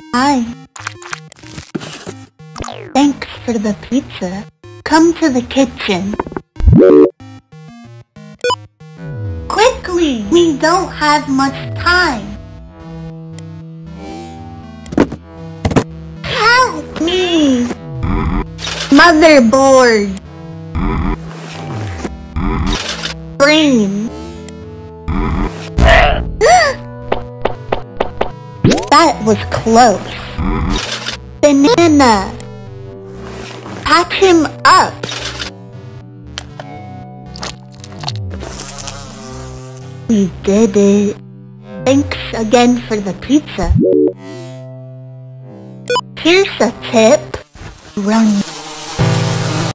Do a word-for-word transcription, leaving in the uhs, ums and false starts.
Hi. Thanks for the pizza. Come to the kitchen. Quickly! We don't have much time. Help me! Motherboard. Brain. That was close. Banana. Patch him up. We did it. Thanks again for the pizza. Here's a tip. Run